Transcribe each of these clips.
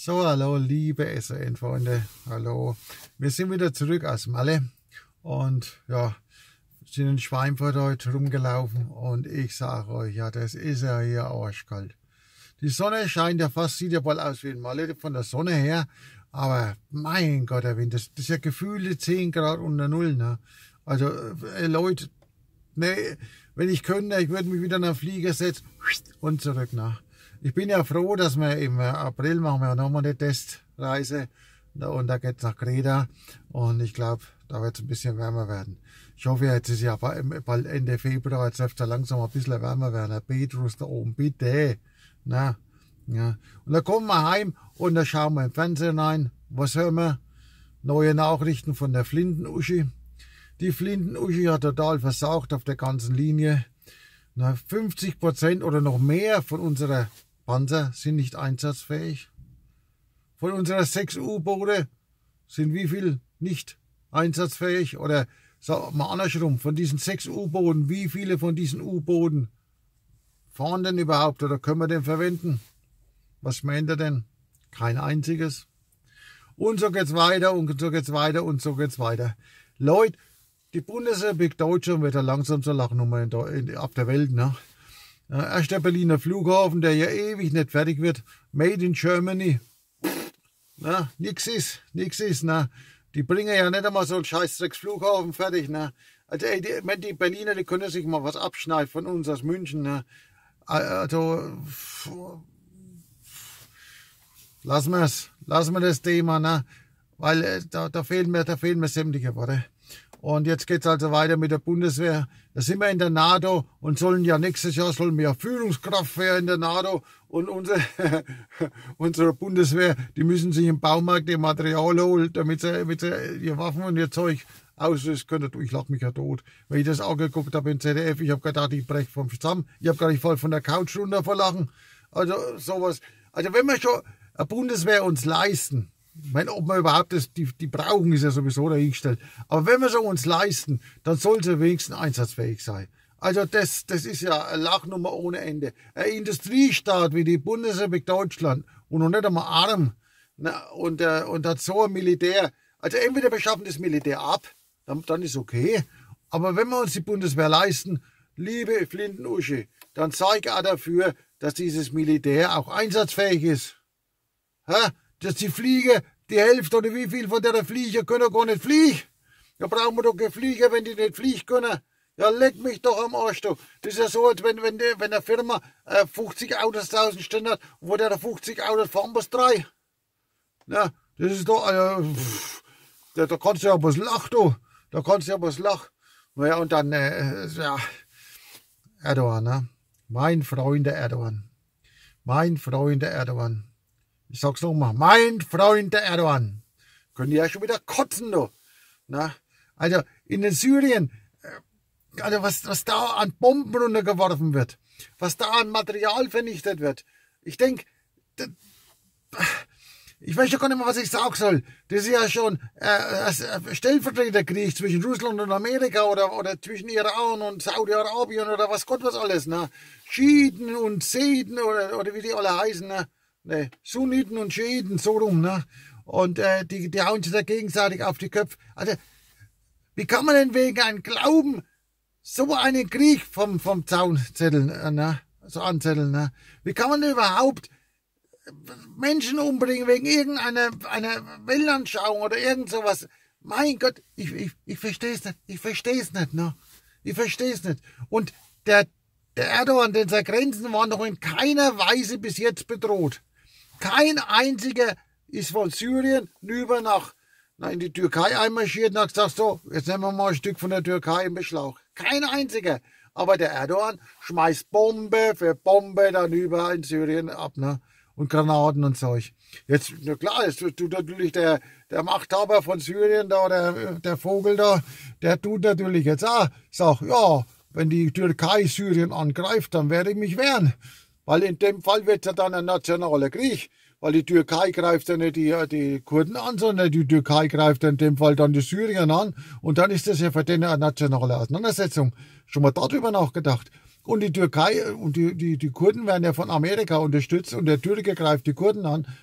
So, hallo, liebe SAN-Freunde, hallo. Wir sind wieder zurück aus Malle und ja, sind in Schweinfurt heute rumgelaufen und ich sage euch, ja, das ist ja hier arschkalt. Die Sonne scheint ja fast, sieht ja bald aus wie in Malle von der Sonne her, aber mein Gott, der Wind, das ist ja gefühlte 10 Grad unter Null, ne? Also, Leute, ne, wenn ich könnte, ich würde mich wieder in einen Flieger setzen und zurück, ne? Ich bin ja froh, dass wir im April machen wir nochmal eine Testreise und da geht's nach Kreta und ich glaube, da wird es ein bisschen wärmer werden. Ich hoffe, jetzt ist ja bald Ende Februar, jetzt dürfte es langsam ein bisschen wärmer werden. Herr Petrus da oben, bitte. Na, ja. Und dann kommen wir heim und da schauen wir im Fernsehen rein. Was hören wir? Neue Nachrichten von der Flinten-Uschi. Die Flinten-Uschi hat total versaucht auf der ganzen Linie. 50% oder noch mehr von unserer Panzer sind nicht einsatzfähig. Von unserer 6 U-Boote sind wie viel nicht einsatzfähig? Oder sagen wir andersrum, von diesen 6 U-Booten, wie viele von diesen U-Booten fahren denn überhaupt oder können wir den verwenden? Was meint ihr denn? Kein einziges. Und so geht's weiter und so geht's weiter und so geht's weiter. Leute, die Bundesrepublik Deutschland wird ja langsam zur Lachnummer auf der Welt, ne? Erst der Berliner Flughafen, der ja ewig nicht fertig wird. Made in Germany. Na, nix ist, ne? Die bringen ja nicht einmal so einen Scheißdrecks-Flughafen fertig, ne? Also, ey, die Berliner, die können sich mal was abschneiden von uns aus München, ne? Also, lassen wir das Thema, ne? Weil da fehlen mir sämtliche Worte. Und jetzt geht's also weiter mit der Bundeswehr. Da sind wir in der NATO und nächstes Jahr sollen wir ja Führungskraft werden in der NATO. Und unsere Bundeswehr, die müssen sich im Baumarkt ihr Material holen, damit sie ihr Waffen und ihr Zeug ausrüsten können. Ich lach mich ja tot. Wenn ich das angeguckt habe im ZDF, ich habe gedacht, ich breche vom zusammen. Ich habe gar nicht voll von der Couch runter vor Lachen. Also sowas. Also wenn wir schon eine Bundeswehr uns leisten, ich meine, ob wir überhaupt die brauchen, ist ja sowieso dahingestellt. Aber wenn wir sie uns leisten, dann soll sie wenigstens einsatzfähig sein. Also das ist ja eine Lachnummer ohne Ende. Ein Industriestaat wie die Bundesrepublik Deutschland und noch nicht einmal arm, na, und hat so ein Militär. Also entweder wir schaffen das Militär ab, dann ist okay. Aber wenn wir uns die Bundeswehr leisten, liebe Flinten-Uschi, dann zeig auch dafür, dass dieses Militär auch einsatzfähig ist. Hä? Dass die Flieger, die Hälfte oder wie viel von der Flieger können gar nicht fliegen. Da brauchen wir doch keine Flieger, wenn die nicht fliegen können. Ja, leck mich doch am Arsch, du. Das ist ja so, als wenn eine Firma 50 Autos draußen stehen hat und wo der 50 Autos fahren muss 3. Ja, das ist doch, da kannst du ja was lachen, du. Da kannst du ja was lachen. Naja, und dann, ja, Erdogan, ne? Mein Freund der Erdogan. Mein Freund der Erdogan. Ich sag's nochmal, mein Freund der Erdogan. Können die ja schon wieder kotzen, du. Na? Also in den Syrien, also was da an Bomben runtergeworfen wird, was da an Material vernichtet wird. Ich denke, ich weiß ja gar nicht mehr, was ich sagen soll. Das ist ja schon Stellvertreterkrieg zwischen Russland und Amerika oder zwischen Iran und Saudi-Arabien oder was Gott was alles. Ne? Schiiten und Seden oder wie die alle heißen. Ne? Ne, Sunniten und Schiiten, so rum, ne? Und die hauen sich da gegenseitig auf die Köpfe. Also, wie kann man denn wegen einem Glauben so einen Krieg vom Zaun zetteln, ne? So anzetteln, ne? Wie kann man denn überhaupt Menschen umbringen wegen irgendeiner Weltanschauung oder irgend sowas? Mein Gott, ich versteh's nicht. Ich versteh's nicht, ne? Ich versteh's nicht. Und der Erdogan, denn seine Grenzen waren noch in keiner Weise bis jetzt bedroht. Kein einziger ist von Syrien rüber in die Türkei einmarschiert und hat gesagt, so, jetzt nehmen wir mal ein Stück von der Türkei in Beschlag. Kein einziger. Aber der Erdogan schmeißt Bombe für Bombe dann über in Syrien ab, ne? Und Granaten und Zeug. Jetzt, na klar, jetzt tut natürlich der Machthaber von Syrien da, der Vogel da, der tut natürlich jetzt auch, sagt, ja, wenn die Türkei Syrien angreift, dann werde ich mich wehren. Weil in dem Fall wird es ja dann ein nationaler Krieg. Weil die Türkei greift ja nicht die Kurden an, sondern die Türkei greift in dem Fall dann die Syrien an. Und dann ist das ja für den eine nationale Auseinandersetzung. Schon mal darüber nachgedacht. Und die Türkei und die Kurden werden ja von Amerika unterstützt und der Türke greift die Kurden an.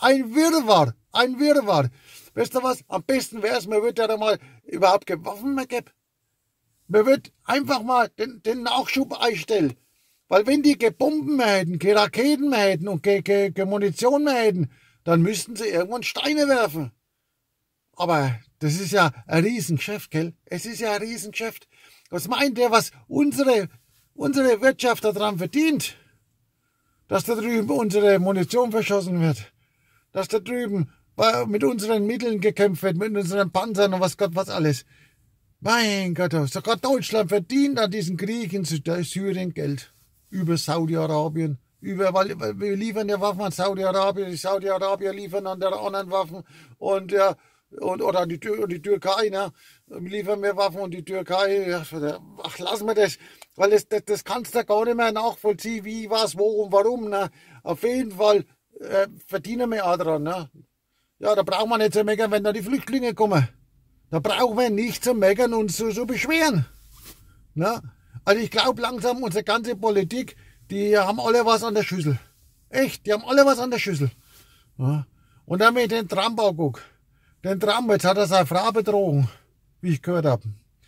Ein Wirrwarr, ein Wirrwarr. Weißt du was? Am besten wäre es, man würde ja da mal überhaupt keine Waffen mehr geben. Man wird einfach mal den Nachschub einstellen. Weil wenn die keine Bomben mehr hätten, keine Raketen mehr hätten und keine Munition mehr hätten, dann müssten sie irgendwann Steine werfen. Aber das ist ja ein Riesengeschäft, gell? Es ist ja ein Riesengeschäft. Was meint der, was unsere Wirtschaft daran verdient? Dass da drüben unsere Munition verschossen wird. Dass da drüben mit unseren Mitteln gekämpft wird, mit unseren Panzern und was Gott was alles. Mein Gott, sogar Deutschland verdient an diesem Krieg in Syrien Geld. Über Saudi-Arabien. Weil wir liefern ja Waffen an Saudi-Arabien, die Saudi-Arabier liefern an der anderen Waffen oder die Türkei, ne? Liefern wir Waffen und die Türkei, ach, lassen wir das, weil das kannst du gar nicht mehr nachvollziehen, wie, was, wo und warum, ne? Auf jeden Fall verdienen wir auch dran, ne? Ja, da brauchen wir nicht zu meckern, wenn da die Flüchtlinge kommen. Da brauchen wir nicht zu meckern und zu beschweren, ne? Also ich glaube langsam, unsere ganze Politik, die haben alle was an der Schüssel. Echt, die haben alle was an der Schüssel. Ja. Und dann mit den Trump auch guck. Den Trump, jetzt hat er seine Frau betrogen, wie ich gehört habe.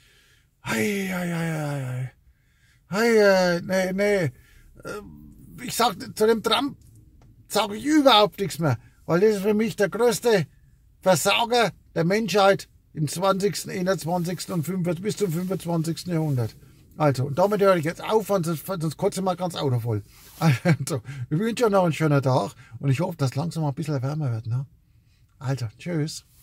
Nee. Ich sag, zu dem Trump sage ich überhaupt nichts mehr. Weil das ist für mich der größte Versager der Menschheit im 20., 21. und bis zum 25. Jahrhundert. Also, und damit höre ich jetzt auf, sonst kotze ich mal ganz Auto voll. Also, ich wünsche euch noch einen schönen Tag und ich hoffe, dass es langsam mal ein bisschen wärmer wird. Ne? Also, tschüss.